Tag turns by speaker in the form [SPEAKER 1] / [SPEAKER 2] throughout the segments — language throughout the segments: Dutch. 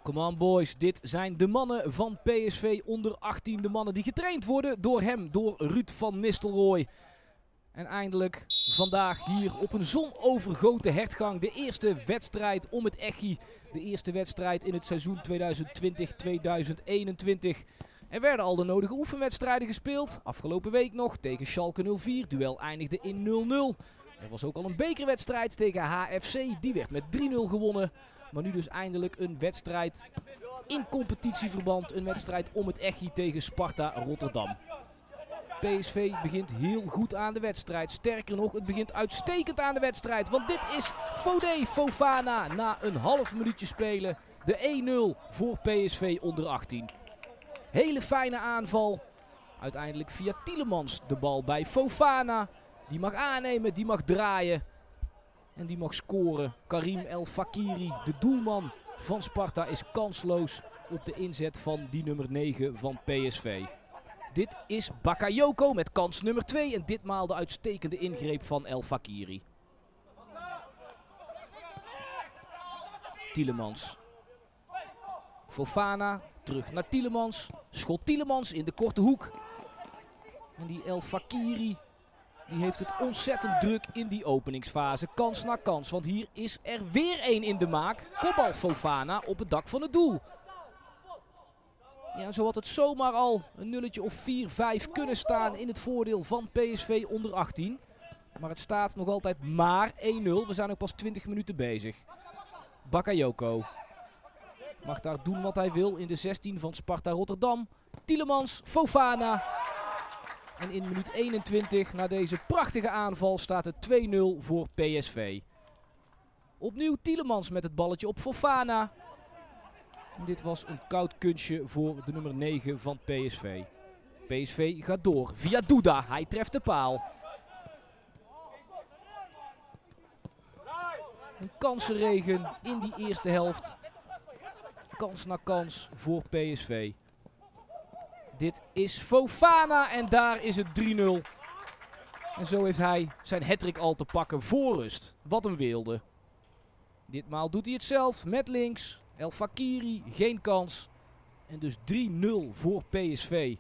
[SPEAKER 1] Come on boys, dit zijn de mannen van PSV onder 18. De mannen die getraind worden door hem, door Ruud van Nistelrooy. En eindelijk vandaag hier op een zonovergoten hertgang de eerste wedstrijd om het Echi. De eerste wedstrijd in het seizoen 2020-2021. Er werden al de nodige oefenwedstrijden gespeeld. Afgelopen week nog tegen Schalke 04. Duel eindigde in 0-0. Er was ook al een bekerwedstrijd tegen HFC. Die werd met 3-0 gewonnen. Maar nu dus eindelijk een wedstrijd in competitieverband. Een wedstrijd om het Echi tegen Sparta Rotterdam. PSV begint heel goed aan de wedstrijd. Sterker nog, het begint uitstekend aan de wedstrijd. Want dit is Fodé Fofana na een half minuutje spelen. De 1-0 voor PSV onder 18. Hele fijne aanval. Uiteindelijk via Tielemans de bal bij Fofana. Die mag aannemen, die mag draaien. En die mag scoren. Karim El Fakiri, de doelman van Sparta, is kansloos op de inzet van die nummer 9 van PSV. Dit is Bakayoko met kans nummer 2. En ditmaal de uitstekende ingreep van El Fakiri. Tielemans. Fofana terug naar Tielemans. Schot Tielemans in de korte hoek. En die El Fakiri die heeft het ontzettend druk in die openingsfase. Kans na kans, want hier is er weer één in de maak. Kopbal Fofana op het dak van het doel. Ja, zo had het zomaar al een nulletje of 4-5 kunnen staan in het voordeel van PSV onder 18. Maar het staat nog altijd maar 1-0. We zijn ook pas 20 minuten bezig. Bakayoko mag daar doen wat hij wil in de 16 van Sparta Rotterdam. Tielemans, Fofana. En in minuut 21 na deze prachtige aanval staat het 2-0 voor PSV. Opnieuw Tielemans met het balletje op Fofana. En dit was een koud kunstje voor de nummer 9 van PSV. PSV gaat door via Duda. Hij treft de paal. Een kansenregen in die eerste helft. Kans na kans voor PSV. Dit is Fofana en daar is het 3-0. En zo heeft hij zijn hattrick al te pakken voor rust. Wat een weelde. Ditmaal doet hij het zelf met links. El Fakiri, geen kans. En dus 3-0 voor PSV.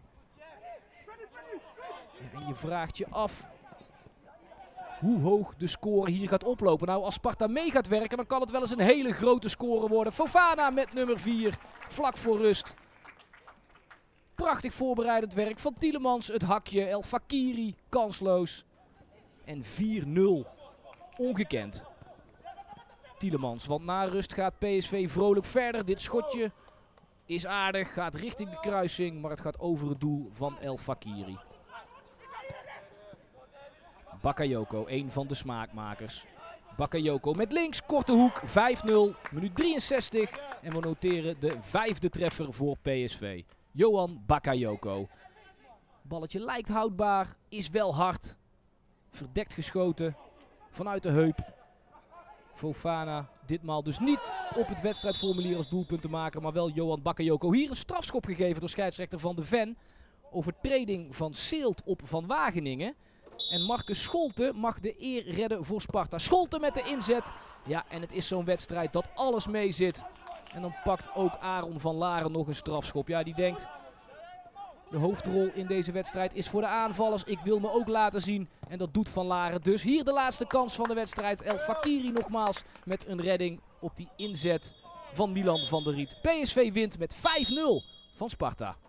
[SPEAKER 1] En je vraagt je af hoe hoog de score hier gaat oplopen. Nou, als Sparta mee gaat werken, dan kan het wel eens een hele grote score worden. Fofana met nummer 4, vlak voor rust. Prachtig voorbereidend werk van Tielemans, het hakje, El Fakiri, kansloos. En 4-0, ongekend. Tielemans, want na rust gaat PSV vrolijk verder. Dit schotje is aardig, gaat richting de kruising, maar het gaat over het doel van El Fakiri. Bakayoko, een van de smaakmakers. Bakayoko met links, korte hoek, 5-0, minuut 63. En we noteren de 5e treffer voor PSV. Johan Bakayoko. Balletje lijkt houdbaar, is wel hard. Verdekt geschoten vanuit de heup. Fofana ditmaal dus niet op het wedstrijdformulier als doelpuntenmaker, maar wel Johan Bakayoko. Hier een strafschop gegeven door scheidsrechter Van de Ven. Overtreding van Seelt op Van Wageningen. En Marcus Scholte mag de eer redden voor Sparta. Scholte met de inzet. Ja, en het is zo'n wedstrijd dat alles mee zit. En dan pakt ook Aaron van Laren nog een strafschop. Ja, die denkt, de hoofdrol in deze wedstrijd is voor de aanvallers. Ik wil me ook laten zien. En dat doet Van Laren dus. Hier de laatste kans van de wedstrijd. El Fakiri nogmaals met een redding op die inzet van Milan van der Riet. PSV wint met 5-0 van Sparta.